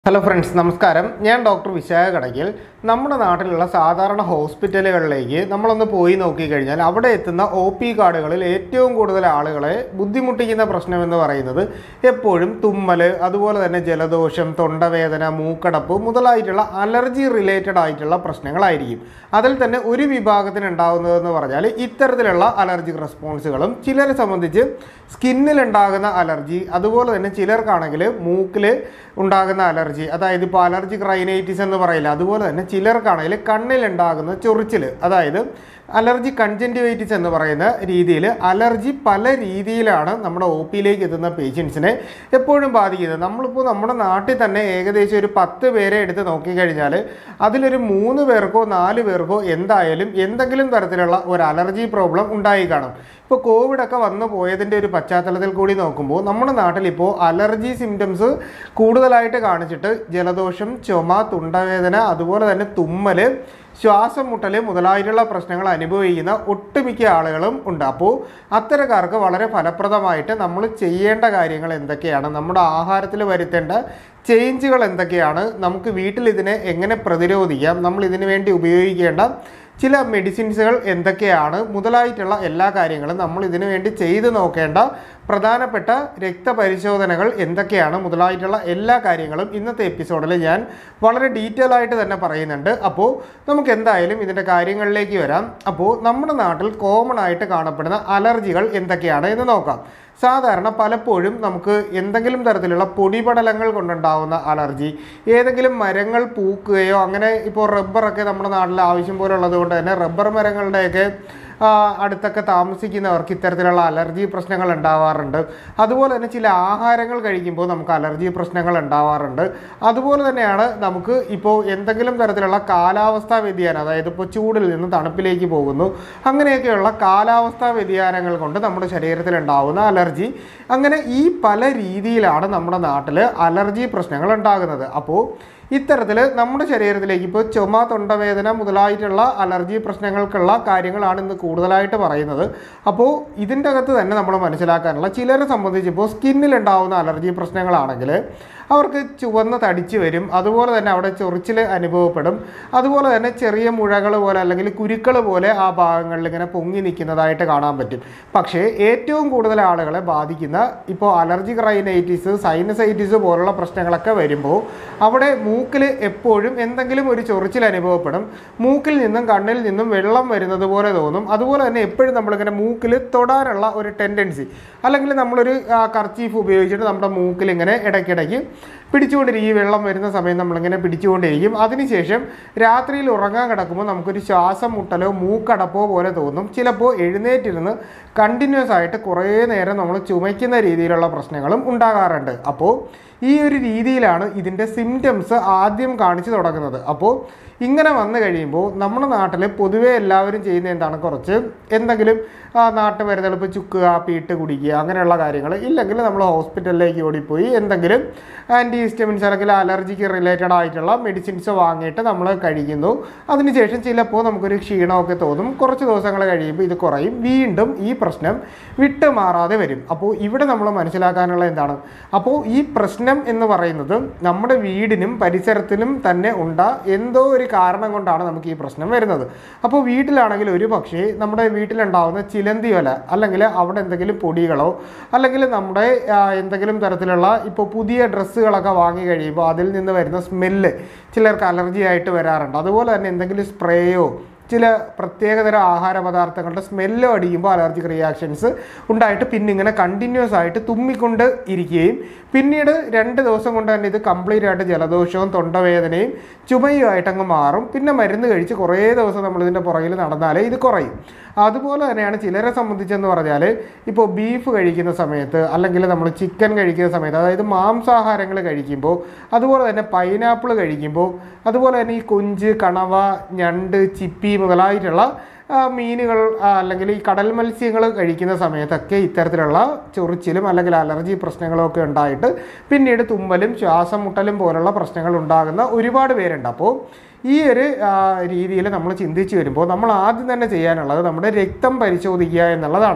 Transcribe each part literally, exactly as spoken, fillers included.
Hello friends, നമസ്കാരം. ഞാൻ doctor Vishakha Kadakkal. നമ്മുടെ നാട്ടിലുള്ള സാധാരണ ഹോസ്പിറ്റലുകളിലേക്ക് നമ്മളൊന്ന് പോയി നോക്കിക്കഴിഞ്ഞാൽ അവിടെ എത്തുന്ന ഒ പി കാർഡുകളിൽ ഏറ്റവും കൂടുതൽ ആളുകളെ ബുദ്ധിമുട്ടിക്കുന്ന പ്രശ്നമെന്ന് പറയുന്നത് എപ്പോഴും തുമ്മൽ, അതുപോലെ തന്നെ ജലദോഷം, തൊണ്ടവേദന, മൂക്കടപ്പ് മുതലായിട്ടുള്ള അലർജി റിലേറ്റഡ് ആയിട്ടുള്ള പ്രശ്നങ്ങളായിരിക്കും. അതിൽ തന്നെ ഒരു വിഭാഗത്തിന് ഉണ്ടാകുന്നതെന്ന് പറഞ്ഞാൽ ഇത്തരത്തിലുള്ള അലർജി റെസ്പോൺസുകളും, ചിലരെ സംബന്ധിച്ച് സ്കിന്നിലുണ്ടാകുന്ന അലർജി, അതുപോലെ തന്നെ ചിലർക്കാണെങ്കിൽ മൂക്കിൽ ഉണ്ടാകുന്ന അലർജി, അതായത് ഇപ്പോൾ അലർജിക് റൈനൈറ്റിസ് എന്ന് പറയില്ല, അതുപോലെ തന്നെ ചിലർക്കാണെങ്കിൽ കണ്ണിലുണ്ടാകുന്ന ചൊറിച്ചിൽ, അതായത് അലർജി കൺജൻറ്റിവൈറ്റിസ് എന്ന് പറയുന്ന രീതിയിൽ അലർജി പല രീതിയിലാണ് നമ്മുടെ ഒ പിയിലേക്ക് എത്തുന്ന പേഷ്യൻസിനെ എപ്പോഴും ബാധിക്കുന്നത്. നമ്മളിപ്പോൾ നമ്മുടെ നാട്ടിൽ തന്നെ ഏകദേശം ഒരു പത്ത് പേരെ എടുത്ത് നോക്കിക്കഴിഞ്ഞാൽ അതിലൊരു മൂന്ന് പേർക്കോ നാല് പേർക്കോ എന്തായാലും എന്തെങ്കിലും തരത്തിലുള്ള ഒരു അലർജി പ്രോബ്ലം ഉണ്ടായി കാണും. ഇപ്പോൾ കോവിഡൊക്കെ വന്നു പോയതിൻ്റെ ഒരു പശ്ചാത്തലത്തിൽ കൂടി നോക്കുമ്പോൾ നമ്മുടെ നാട്ടിലിപ്പോൾ അലർജി സിംറ്റംസ് കൂടുതലായിട്ട് കാണിച്ചിട്ട് ജലദോഷം, ചുമ, തൊണ്ടവേദന, അതുപോലെ തന്നെ തുമ്മൽ, ശ്വാസം മുട്ടൽ മുതലായിട്ടുള്ള പ്രശ്നങ്ങൾ അനുഭവിക്കുന്ന ഒട്ടുമിക്ക ആളുകളും ഉണ്ട്. അപ്പോൾ അത്തരക്കാർക്ക് വളരെ ഫലപ്രദമായിട്ട് നമ്മൾ ചെയ്യേണ്ട കാര്യങ്ങൾ എന്തൊക്കെയാണ്, നമ്മുടെ ആഹാരത്തിൽ വരുത്തേണ്ട ചേഞ്ചുകൾ എന്തൊക്കെയാണ്, നമുക്ക് വീട്ടിൽ ഇതിനെ എങ്ങനെ പ്രതിരോധിക്കാം, നമ്മൾ ഇതിനു വേണ്ടി ഉപയോഗിക്കേണ്ട ചില മെഡിസിൻസുകൾ എന്തൊക്കെയാണ് മുതലായിട്ടുള്ള എല്ലാ കാര്യങ്ങളും നമ്മൾ ഇതിനു വേണ്ടി ചെയ്തു നോക്കേണ്ട പ്രധാനപ്പെട്ട രക്തപരിശോധനകൾ എന്തൊക്കെയാണ് മുതലായിട്ടുള്ള എല്ലാ കാര്യങ്ങളും ഇന്നത്തെ എപ്പിസോഡിൽ ഞാൻ വളരെ ഡീറ്റെയിൽ ആയിട്ട് തന്നെ പറയുന്നുണ്ട്. അപ്പോൾ നമുക്ക് എന്തായാലും ഇതിൻ്റെ കാര്യങ്ങളിലേക്ക് വരാം. അപ്പോൾ നമ്മുടെ നാട്ടിൽ കോമൺ ആയിട്ട് കാണപ്പെടുന്ന അലർജികൾ എന്തൊക്കെയാണ് എന്ന് നോക്കാം. സാധാരണ പലപ്പോഴും നമുക്ക് എന്തെങ്കിലും തരത്തിലുള്ള പൊടിപടലങ്ങൾ കൊണ്ടുണ്ടാവുന്ന അലർജി, ഏതെങ്കിലും മരങ്ങൾ പൂക്കുകയോ, അങ്ങനെ ഇപ്പോൾ റബ്ബറൊക്കെ നമ്മുടെ നാട്ടിൽ ആവശ്യം പോലെ ഉള്ളത് കൊണ്ട് തന്നെ റബ്ബർ മരങ്ങളുടെയൊക്കെ അടുത്തൊക്കെ താമസിക്കുന്നവർക്ക് ഇത്തരത്തിലുള്ള അലർജി പ്രശ്നങ്ങൾ ഉണ്ടാവാറുണ്ട്. അതുപോലെ തന്നെ ചില ആഹാരങ്ങൾ കഴിക്കുമ്പോൾ നമുക്ക് അലർജി പ്രശ്നങ്ങൾ ഉണ്ടാവാറുണ്ട്. അതുപോലെ തന്നെയാണ് നമുക്ക് ഇപ്പോൾ എന്തെങ്കിലും തരത്തിലുള്ള കാലാവസ്ഥാ വ്യതിയാനം, അതായത് ഇപ്പോൾ ചൂടിൽ നിന്ന് തണുപ്പിലേക്ക് പോകുന്നു, അങ്ങനെയൊക്കെയുള്ള കാലാവസ്ഥാ വ്യതിയാനങ്ങൾ കൊണ്ട് നമ്മുടെ ശരീരത്തിൽ ഉണ്ടാകുന്ന അലർജി, അങ്ങനെ ഈ പല രീതിയിലാണ് നമ്മുടെ നാട്ടിൽ അലർജി പ്രശ്നങ്ങൾ ഉണ്ടാകുന്നത്. അപ്പോൾ ഇത്തരത്തിൽ നമ്മുടെ ശരീരത്തിലേക്ക് ഇപ്പോൾ ചുമ, തൊണ്ടവേദന മുതലായിട്ടുള്ള അലർജി പ്രശ്നങ്ങൾക്കുള്ള കാര്യങ്ങളാണ് ഇന്ന് കൂടുതലായിട്ട് പറയുന്നത്. അപ്പോൾ ഇതിൻ്റെ അകത്ത് തന്നെ നമ്മൾ മനസ്സിലാക്കാനുള്ള, ചിലരെ സംബന്ധിച്ചിപ്പോൾ സ്കിന്നിലുണ്ടാവുന്ന അലർജി പ്രശ്നങ്ങളാണെങ്കിൽ അവർക്ക് ചുവന്ന് തടിച്ച് വരും, അതുപോലെ തന്നെ അവിടെ ചൊറിച്ചിൽ അനുഭവപ്പെടും, അതുപോലെ തന്നെ ചെറിയ മുഴകൾ പോലെ അല്ലെങ്കിൽ കുരുക്കൾ പോലെ ആ ഭാഗങ്ങളിൽ ഇങ്ങനെ പൊങ്ങി നിൽക്കുന്നതായിട്ട് കാണാൻ പറ്റും. പക്ഷേ ഏറ്റവും കൂടുതൽ ആളുകളെ ബാധിക്കുന്ന ഇപ്പോൾ അലർജിക് റൈനൈറ്റിസ്, സൈനസൈറ്റിസ് പോലുള്ള പ്രശ്നങ്ങളൊക്കെ വരുമ്പോൾ അവിടെ മൂക്കിൽ എപ്പോഴും എന്തെങ്കിലും ഒരു ചൊറിച്ചിൽ അനുഭവപ്പെടും, മൂക്കിൽ നിന്നും കണ്ണിൽ നിന്നും വെള്ളം വരുന്നത് പോലെ തോന്നും, അതുപോലെ തന്നെ എപ്പോഴും നമ്മളിങ്ങനെ മൂക്കിൽ തൊടാനുള്ള ഒരു ടെൻഡൻസി, അല്ലെങ്കിൽ നമ്മളൊരു കർച്ചീഫ് ഉപയോഗിച്ചിട്ട് നമ്മുടെ മൂക്കിൽ ഇങ്ങനെ ഇടയ്ക്കിടയ്ക്ക് പിടിച്ചുകൊണ്ടിരിക്കും. ഈ വെള്ളം വരുന്ന സമയം നമ്മളിങ്ങനെ പിടിച്ചുകൊണ്ടിരിക്കും. അതിനുശേഷം രാത്രിയിൽ ഉറങ്ങാൻ കിടക്കുമ്പോൾ നമുക്കൊരു ശ്വാസം മുട്ടലോ മൂക്കടപ്പോ പോലെ തോന്നും. ചിലപ്പോൾ എഴുന്നേറ്റിരുന്ന് കണ്ടിന്യൂസ് ആയിട്ട് കുറേ നേരം നമ്മൾ ചുമയ്ക്കുന്ന രീതിയിലുള്ള പ്രശ്നങ്ങളും ഉണ്ടാകാറുണ്ട്. അപ്പോൾ ഈ ഒരു രീതിയിലാണ് ഇതിൻ്റെ സിംറ്റംസ് ആദ്യം കാണിച്ചു തുടങ്ങുന്നത്. അപ്പോൾ ഇങ്ങനെ വന്നു കഴിയുമ്പോൾ നമ്മുടെ നാട്ടിൽ പൊതുവേ എല്ലാവരും ചെയ്യുന്ന എന്താണ്, കുറച്ച് എന്തെങ്കിലും നാട്ടുമരുന്നുകൾ, ഇപ്പോൾ ചുക്ക് കാപ്പി ഇട്ട് കുടിക്കുക, അങ്ങനെയുള്ള കാര്യങ്ങൾ, ഇല്ലെങ്കിൽ നമ്മൾ ഹോസ്പിറ്റലിലേക്ക് ഓടിപ്പോയി എന്തെങ്കിലും ആൻറ്റി ഹിസ്റ്റമിൻസ് അല്ലെങ്കിൽ അലർജിക്ക് റിലേറ്റഡ് ആയിട്ടുള്ള മെഡിസിൻസ് വാങ്ങിയിട്ട് നമ്മൾ കഴിക്കുന്നു. അതിനുശേഷം ചിലപ്പോൾ നമുക്കൊരു ക്ഷീണമൊക്കെ തോന്നും. കുറച്ച് ദിവസങ്ങൾ കഴിയുമ്പോൾ ഇത് കുറയും, വീണ്ടും ഈ പ്രശ്നം വിട്ടുമാറാതെ വരും. അപ്പോൾ ഇവിടെ നമ്മൾ മനസ്സിലാക്കാനുള്ള എന്താണ്, അപ്പോൾ ഈ പ്രശ്നം എന്ന് പറയുന്നത് നമ്മുടെ വീടിനും പരിസരത്തിനും തന്നെ ഉണ്ട എന്തോ ഒരു കാരണം കൊണ്ടാണ് നമുക്ക് ഈ പ്രശ്നം വരുന്നത്. അപ്പോൾ വീട്ടിലാണെങ്കിൽ ഒരു പക്ഷേ നമ്മുടെ വീട്ടിലുണ്ടാവുന്ന ചിലന്തി വല, അല്ലെങ്കിൽ അവിടെ എന്തെങ്കിലും പൊടികളോ, അല്ലെങ്കിൽ നമ്മുടെ എന്തെങ്കിലും തരത്തിലുള്ള ഇപ്പോൾ പുതിയ ഡ്രസ്സുകളൊക്കെ വാങ്ങി കഴിയുമ്പോൾ അതിൽ നിന്ന് വരുന്ന സ്മെല്ല് ചിലർക്ക് അലർജി ആയിട്ട് വരാറുണ്ട്. അതുപോലെ തന്നെ എന്തെങ്കിലും സ്പ്രേയോ ചില പ്രത്യേകതരം ആഹാര പദാർത്ഥങ്ങളുടെ സ്മെല്ലോ അടിക്കുമ്പോൾ അലർജിക് റിയാക്ഷൻസ് ഉണ്ടായിട്ട് പിന്നെ ഇങ്ങനെ കണ്ടിന്യൂസ് ആയിട്ട് തുമ്മിക്കൊണ്ട് ഇരിക്കുകയും പിന്നീട് രണ്ട് ദിവസം കൊണ്ട് തന്നെ ഇത് കംപ്ലീറ്റ് ആയിട്ട് ജലദോഷവും തൊണ്ടവേദനയും ചുമയുമായിട്ട് അങ്ങ് മാറും. പിന്നെ മരുന്ന് കഴിച്ച് കുറേ ദിവസം നമ്മളിതിൻ്റെ പുറകിൽ നടന്നാലേ ഇത് കുറയും. അതുപോലെ തന്നെയാണ് ചിലരെ സംബന്ധിച്ചെന്ന് പറഞ്ഞാൽ ഇപ്പോൾ ബീഫ് കഴിക്കുന്ന സമയത്ത്, അല്ലെങ്കിൽ നമ്മൾ ചിക്കൻ കഴിക്കുന്ന സമയത്ത്, അതായത് മാംസാഹാരങ്ങൾ കഴിക്കുമ്പോൾ, അതുപോലെ തന്നെ പൈനാപ്പിൾ കഴിക്കുമ്പോൾ, അതുപോലെ തന്നെ ഈ കൊഞ്ച്, കണവ, ഞണ്ട്, ചിപ്പി മുതലായിട്ടുള്ള മീനുകൾ അല്ലെങ്കിൽ ഈ കടൽ മത്സ്യങ്ങൾ കഴിക്കുന്ന സമയത്തൊക്കെ ഇത്തരത്തിലുള്ള ചൊറിച്ചിലും അല്ലെങ്കിൽ അലർജി പ്രശ്നങ്ങളും ഒക്കെ ഉണ്ടായിട്ട് പിന്നീട് തുമ്മലും ശ്വാസം മുട്ടലും പോലുള്ള പ്രശ്നങ്ങൾ ഉണ്ടാകുന്ന ഒരുപാട് പേരുണ്ട്. അപ്പോൾ ഈ ഒരു രീതിയിൽ നമ്മൾ ചിന്തിച്ച് വരുമ്പോൾ നമ്മൾ ആദ്യം തന്നെ ചെയ്യാനുള്ളത് നമ്മുടെ രക്തം പരിശോധിക്കുക എന്നുള്ളതാണ്.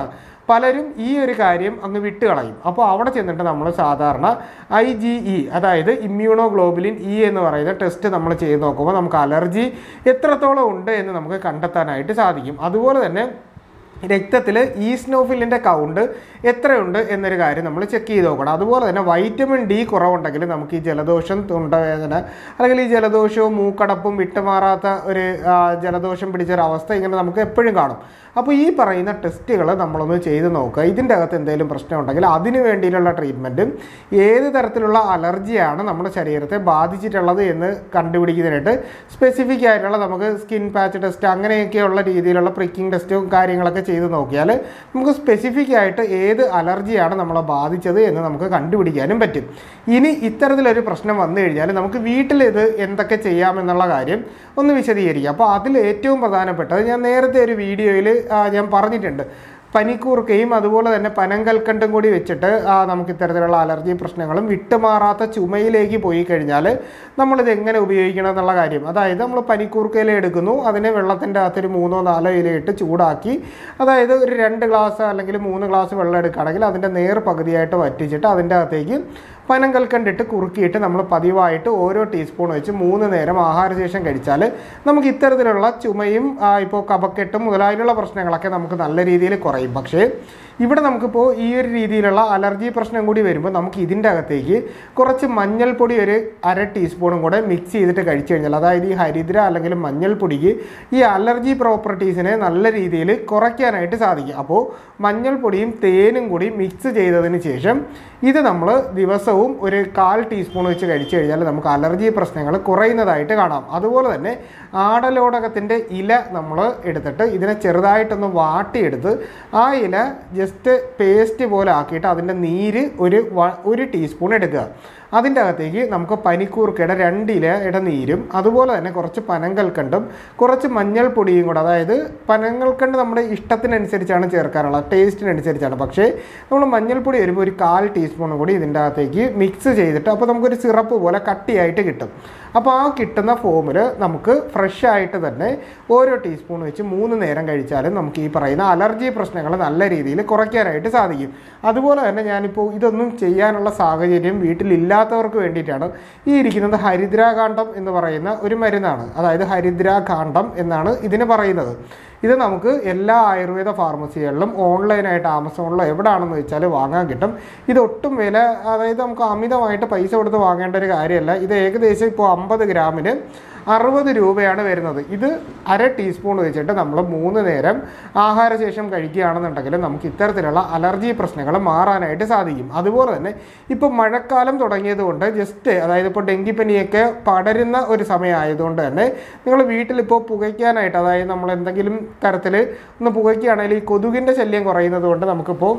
പലരും ഈ ഒരു കാര്യം അങ്ങ് വിട്ടുകളയും. അപ്പോൾ അവിടെ ചെന്നിട്ട് നമ്മൾ സാധാരണ ഐ ജി ഇ അതായത് ഇമ്മ്യൂണോഗ്ലോബുലിൻ ഇ എന്ന് പറയുന്ന ടെസ്റ്റ് നമ്മൾ ചെയ്ത് നോക്കുമ്പോൾ നമുക്ക് അലർജി എത്രത്തോളം ഉണ്ട് എന്ന് നമുക്ക് കണ്ടെത്താനായിട്ട് സാധിക്കും. അതുപോലെ തന്നെ രക്തത്തിൽ ഈസ്നോഫിലിൻ്റെ കൗണ്ട് എത്രയുണ്ട് എന്നൊരു കാര്യം നമ്മൾ ചെക്ക് ചെയ്ത് നോക്കണം. അതുപോലെ തന്നെ വൈറ്റമിൻ ഡി കുറവുണ്ടെങ്കിൽ നമുക്ക് ഈ ജലദോഷം, തൊണ്ടവേദന അല്ലെങ്കിൽ ഈ ജലദോഷവും മൂക്കടപ്പും വിട്ടുമാറാത്ത ഒരു ജലദോഷം പിടിച്ചൊരവസ്ഥ ഇങ്ങനെ നമുക്ക് എപ്പോഴും കാണും. അപ്പോൾ ഈ പറയുന്ന ടെസ്റ്റുകൾ നമ്മളൊന്ന് ചെയ്ത് നോക്കുക. ഇതിൻ്റെ അകത്ത് എന്തെങ്കിലും പ്രശ്നം ഉണ്ടെങ്കിൽ അതിന് വേണ്ടിയിട്ടുള്ള ട്രീറ്റ്മെൻറ്റും ഏത് തരത്തിലുള്ള അലർജിയാണ് നമ്മുടെ ശരീരത്തെ ബാധിച്ചിട്ടുള്ളത് എന്ന് കണ്ടുപിടിക്കുന്നതിനായിട്ട് സ്പെസിഫിക് ആയിട്ടുള്ള നമുക്ക് സ്കിൻ പാച്ച് ടെസ്റ്റ് അങ്ങനെയൊക്കെയുള്ള രീതിയിലുള്ള പ്രിക്കിംഗ് ടെസ്റ്റും കാര്യങ്ങളൊക്കെ ചെയ്ത് നോക്കിയാൽ നമുക്ക് സ്പെസിഫിക് ആയിട്ട് ഏത് അലർജിയാണ് നമ്മളെ ബാധിച്ചത് എന്ന് നമുക്ക് കണ്ടുപിടിക്കാനും പറ്റും. ഇനി ഇത്തരത്തിലൊരു പ്രശ്നം വന്നു കഴിഞ്ഞാൽ നമുക്ക് വീട്ടിൽ ഇത് എന്തൊക്കെ ചെയ്യാമെന്നുള്ള കാര്യം ഒന്ന് വിശദീകരിക്കാം. അപ്പോൾ അതിൽ ഏറ്റവും പ്രധാനപ്പെട്ടത് ഞാൻ നേരത്തെ ഒരു വീഡിയോയിൽ ഞാൻ പറഞ്ഞിട്ടുണ്ട്. പനിക്കൂർക്കയും അതുപോലെ തന്നെ പനങ്കൽക്കണ്ടും കൂടി വെച്ചിട്ട് നമുക്ക് ഇത്തരത്തിലുള്ള അലർജി പ്രശ്നങ്ങളും വിട്ടുമാറാത്ത ചുമയിലേക്ക് പോയി കഴിഞ്ഞാൽ നമ്മളിത് എങ്ങനെ ഉപയോഗിക്കണം എന്നുള്ള കാര്യം. അതായത് നമ്മൾ പനിക്കൂർക്കയില എടുക്കുന്നു, അതിനെ വെള്ളത്തിൻ്റെ അകത്തൊരു മൂന്നോ നാലോ ഇലയിട്ട് ചൂടാക്കി, അതായത് ഒരു രണ്ട് ഗ്ലാസ് അല്ലെങ്കിൽ മൂന്ന് ഗ്ലാസ് വെള്ളം എടുക്കുകയാണെങ്കിൽ അതിൻ്റെ നേർ പകുതിയായിട്ട് വറ്റിച്ചിട്ട് അതിൻ്റെ അകത്തേക്ക് പനങ്കൽക്കണ്ടിട്ട് കുറുക്കിയിട്ട് നമ്മൾ പതിവായിട്ട് ഓരോ ടീസ്പൂൺ വെച്ച് മൂന്ന് നേരം ആഹാരശേഷം കഴിച്ചാൽ നമുക്ക് ഇത്തരത്തിലുള്ള ചുമയും ഇപ്പോൾ കഫക്കെട്ടും മുതലായിട്ടുള്ള പ്രശ്നങ്ങളൊക്കെ നമുക്ക് നല്ല രീതിയിൽ കുറയും. പക്ഷേ ഇവിടെ നമുക്കിപ്പോൾ ഈ ഒരു രീതിയിലുള്ള അലർജി പ്രശ്നം കൂടി വരുമ്പോൾ നമുക്ക് ഇതിൻ്റെ അകത്തേക്ക് കുറച്ച് മഞ്ഞൾപ്പൊടി ഒരു അര ടീസ്പൂണും കൂടെ മിക്സ് ചെയ്തിട്ട് കഴിച്ചു കഴിഞ്ഞാൽ, അതായത് ഈ ഹരിദ്ര അല്ലെങ്കിൽ മഞ്ഞൾപ്പൊടിക്ക് ഈ അലർജി പ്രോപ്പർട്ടീസിനെ നല്ല രീതിയിൽ കുറയ്ക്കാനായിട്ട് സാധിക്കും. അപ്പോൾ മഞ്ഞൾപ്പൊടിയും തേനും കൂടി മിക്സ് ചെയ്തതിന് ശേഷം ഇത് നമ്മൾ ദിവസവും ഒരു കാൽ ടീസ്പൂൺ വെച്ച് കഴിച്ചു കഴിഞ്ഞാൽ നമുക്ക് അലർജി പ്രശ്നങ്ങൾ കുറയുന്നതായിട്ട് കാണാം. അതുപോലെ തന്നെ ആടലോടകത്തിൻ്റെ ഇല നമ്മൾ എടുത്തിട്ട് ഇതിനെ ചെറുതായിട്ടൊന്ന് വാട്ടിയെടുത്ത് ആ ഇല ജസ്റ്റ് പേസ്റ്റ് പോലെ ആക്കിയിട്ട് അതിൻ്റെ നീര് ഒരു ഒരു ടീസ്പൂൺ എടുക്കുക. അതിൻ്റെ അകത്തേക്ക് നമുക്ക് പനിക്കൂർക്കയുടെ രണ്ടിലയുടെ നീരും അതുപോലെ തന്നെ കുറച്ച് പനങ്കൽക്കണ്ടും കുറച്ച് മഞ്ഞൾപ്പൊടിയും കൂടെ, അതായത് പനങ്കൽക്കണ്ട് നമ്മുടെ ഇഷ്ടത്തിനനുസരിച്ചാണ് ചേർക്കാനുള്ളത്, ടേസ്റ്റിനനുസരിച്ചാണ്. പക്ഷേ നമ്മൾ മഞ്ഞൾപ്പൊടി വരുമ്പോൾ ഒരു കാൽ ടീസ്പൂണും കൂടി ഇതിൻ്റെ അകത്തേക്ക് മിക്സ് ചെയ്തിട്ട് അപ്പോൾ നമുക്കൊരു സിറപ്പ് പോലെ കട്ടിയായിട്ട് കിട്ടും. അപ്പോൾ ആ കിട്ടുന്ന ഫോമിൽ നമുക്ക് ഫ്രഷ് ആയിട്ട് തന്നെ ഓരോ ടീസ്പൂൺ വെച്ച് മൂന്ന് നേരം കഴിച്ചാലും നമുക്ക് ഈ പറയുന്ന അലർജി പ്രശ്നങ്ങൾ നല്ല രീതിയിൽ കുറയ്ക്കാനായിട്ട് സാധിക്കും. അതുപോലെ തന്നെ ഞാനിപ്പോൾ ഇതൊന്നും ചെയ്യാനുള്ള സാഹചര്യം വീട്ടിലില്ലാത്തവർക്ക് വേണ്ടിയിട്ടാണ് ഈ ഇരിക്കുന്നത് ഹരിദ്രാകാണ്ഡം എന്ന് പറയുന്ന ഒരു മരുന്നാണ്. അതായത് ഹരിദ്രാകാണ്ഡം എന്നാണ് ഇതിന് പറയുന്നത്. ഇത് നമുക്ക് എല്ലാ ആയുർവേദ ഫാർമസികളിലും ഓൺലൈനായിട്ട് ആമസോണിലോ എവിടെയാണെന്ന് വെച്ചാൽ വാങ്ങാൻ കിട്ടും. ഇതൊട്ടും വില, അതായത് നമുക്ക് അമിതമായിട്ട് പൈസ കൊടുത്ത് വാങ്ങേണ്ട ഒരു കാര്യമല്ല. ഇത് ഏകദേശം ഇപ്പോൾ അമ്പത് ഗ്രാമിന് അറുപത് രൂപയാണ് വരുന്നത്. ഇത് അര ടീസ്പൂൺ വെച്ചിട്ട് നമ്മൾ മൂന്ന് നേരം ആഹാരശേഷം കഴിക്കുകയാണെന്നുണ്ടെങ്കിൽ നമുക്ക് ഇത്തരത്തിലുള്ള അലർജി പ്രശ്നങ്ങൾ മാറാനായിട്ട് സാധിക്കും. അതുപോലെ തന്നെ ഇപ്പോൾ മഴക്കാലം തുടങ്ങിയതുകൊണ്ട് ജസ്റ്റ്, അതായത് ഇപ്പോൾ ഡെങ്കിപ്പനിയൊക്കെ പടരുന്ന ഒരു സമയമായതുകൊണ്ട് തന്നെ നിങ്ങൾ വീട്ടിലിപ്പോൾ പുകയ്ക്കാനായിട്ട്, അതായത് നമ്മൾ എന്തെങ്കിലും തരത്തിൽ ഒന്ന് പുകയ്ക്കുകയാണെങ്കിൽ ഈ കൊതുകിൻ്റെ ശല്യം കുറയുന്നത് കൊണ്ട് നമുക്കിപ്പോൾ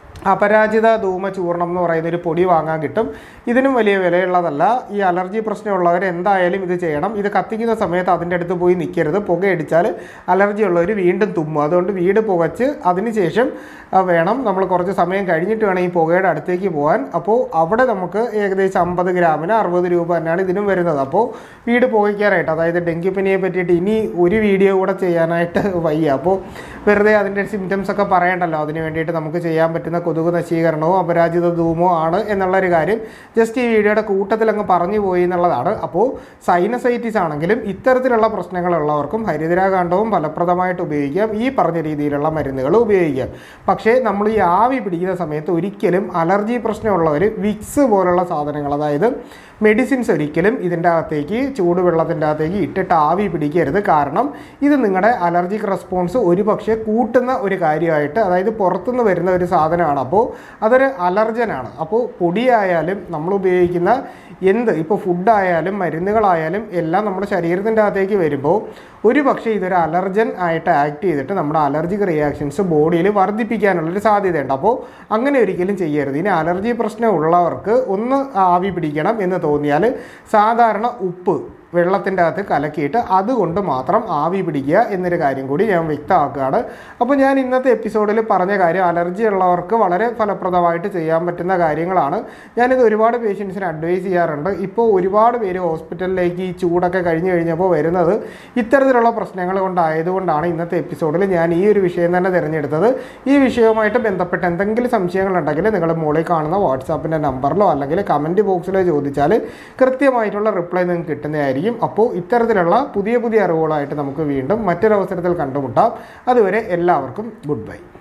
അപരാജിത ധൂമചൂർണം എന്ന് പറയുന്ന ഒരു പൊടി വാങ്ങാൻ കിട്ടും. ഇതിനും വലിയ വിലയുള്ളതല്ല. ഈ അലർജി പ്രശ്നമുള്ളവർ എന്തായാലും ഇത് ചെയ്യണം. ഇത് കത്തിക്കുന്ന സമയത്ത് അതിൻ്റെ അടുത്ത് പോയി നിൽക്കരുത്. പുകയടിച്ചാൽ അലർജി ഉള്ളവർ വീണ്ടും തുമ്മും. അതുകൊണ്ട് വീട് പുകച്ച് അതിന് ശേഷം വേണം നമ്മൾ കുറച്ച് സമയം കഴിഞ്ഞിട്ട് വേണം ഈ പുകയുടെ അടുത്തേക്ക് പോകാൻ. അപ്പോൾ അവിടെ നമുക്ക് ഏകദേശം അമ്പത് ഗ്രാമിന് അറുപത് രൂപ തന്നെയാണ് ഇതിനും വരുന്നത്. അപ്പോൾ വീട് പുകയ്ക്കാനായിട്ട്, അതായത് ഡെങ്കിപ്പനിയെ പറ്റിയിട്ട് ഇനി ഒരു വീഡിയോ കൂടെ ചെയ്യാനായിട്ട് വയ്യ. അപ്പോൾ വെറുതെ അതിൻ്റെ സിംറ്റംസ് ഒക്കെ പറയണ്ടല്ലോ, അതിന് വേണ്ടിയിട്ട് നമുക്ക് ചെയ്യാൻ പറ്റുന്ന കൊതുക് നശീകരണവും അപരാജിത ധൂമോ ആണ് എന്നുള്ളൊരു കാര്യം ജസ്റ്റ് ഈ വീഡിയോയുടെ കൂട്ടത്തിൽ അങ്ങ് പറഞ്ഞു പോയി എന്നുള്ളതാണ്. അപ്പോൾ സൈനസൈറ്റിസ് ആണെങ്കിലും ഇത്തരത്തിലുള്ള പ്രശ്നങ്ങളുള്ളവർക്കും ഹരിദ്രാകാണ്ഡവും ഫലപ്രദമായിട്ട് ഉപയോഗിക്കാം. ഈ പറഞ്ഞ രീതിയിലുള്ള മരുന്നുകൾ ഉപയോഗിക്കാം. പക്ഷേ നമ്മൾ ഈ ആവി പിടിക്കുന്ന സമയത്ത് ഒരിക്കലും അലർജി പ്രശ്നമുള്ളവർ വിക്സ് പോലുള്ള സാധനങ്ങൾ, അതായത് മെഡിസിൻസ് ഒരിക്കലും ഇതിൻ്റെ അകത്തേക്ക് ചൂടുവെള്ളത്തിൻ്റെ അകത്തേക്ക് ഇട്ടിട്ട് ആവി പിടിക്കരുത്. കാരണം ഇത് നിങ്ങളുടെ അലർജിക് റെസ്പോൺസ് ഒരുപക്ഷെ കൂട്ടുന്ന ഒരു കാര്യമായിട്ട്, അതായത് പുറത്തുനിന്ന് വരുന്ന ഒരു സാധനമാണ്. അപ്പോൾ അതൊരു അലർജനാണ്. അപ്പോൾ പൊടിയായാലും നമ്മൾ ഉപയോഗിക്കുന്ന എന്ത്, ഇപ്പോൾ ഫുഡായാലും മരുന്നുകളായാലും എല്ലാം നമ്മുടെ ശരീരത്തിൻ്റെ അകത്തേക്ക് വരുമ്പോൾ ഒരു പക്ഷേ ഇതൊരു അലർജൻ ആയിട്ട് ആക്ട് ചെയ്തിട്ട് നമ്മുടെ അലർജിക് റിയാക്ഷൻസ് ബോഡിയിൽ വർദ്ധിപ്പിക്കാനുള്ളൊരു സാധ്യതയുണ്ട്. അപ്പോൾ അങ്ങനെ ഒരിക്കലും ചെയ്യരുത്. ഇനി അലർജി പ്രശ്നം ഉള്ളവർക്ക് ഒന്ന് ആവി പിടിക്കണം എന്ന് തോന്നിയാൽ സാധാരണ ഉപ്പ് വെള്ളത്തിൻ്റെ അകത്ത് കലക്കിയിട്ട് അതുകൊണ്ട് മാത്രം ആവി പിടിക്കുക എന്നൊരു കാര്യം കൂടി ഞാൻ വ്യക്തമാക്കുകയാണ്. അപ്പോൾ ഞാൻ ഇന്നത്തെ എപ്പിസോഡിൽ പറഞ്ഞ കാര്യം അലർജി ഉള്ളവർക്ക് വളരെ ഫലപ്രദമായിട്ട് ചെയ്യാൻ പറ്റുന്ന കാര്യങ്ങളാണ്. ഞാനിത് ഒരുപാട് പേഷ്യൻസിന് അഡ്വൈസ് ചെയ്യാറുണ്ട്. ഇപ്പോൾ ഒരുപാട് പേര് ഹോസ്പിറ്റലിലേക്ക് ഈ ചൂടൊക്കെ കഴിഞ്ഞ് കഴിഞ്ഞപ്പോൾ വരുന്നത് ഇത്തരത്തിലുള്ള പ്രശ്നങ്ങൾ കൊണ്ടായതുകൊണ്ടാണ് ഇന്നത്തെ എപ്പിസോഡിൽ ഞാൻ ഈ ഒരു വിഷയം തന്നെ തിരഞ്ഞെടുത്തത്. ഈ വിഷയവുമായിട്ട് ബന്ധപ്പെട്ട് എന്തെങ്കിലും സംശയങ്ങളുണ്ടെങ്കിൽ നിങ്ങൾ മുകളിൽ കാണുന്ന വാട്സാപ്പിൻ്റെ നമ്പറിലോ അല്ലെങ്കിൽ കമൻറ്റ് ബോക്സിലോ ചോദിച്ചാൽ കൃത്യമായിട്ടുള്ള റിപ്ലൈ നിങ്ങൾക്ക് കിട്ടുന്നതായിരിക്കും. അപ്പോൾ ഇത്തരത്തിലുള്ള പുതിയ പുതിയ അറിവുകളായിട്ട് നമുക്ക് വീണ്ടും മറ്റൊരവസരത്തിൽ കണ്ടുമുട്ടാം. അതുവരെ എല്ലാവർക്കും ഗുഡ് ബൈ.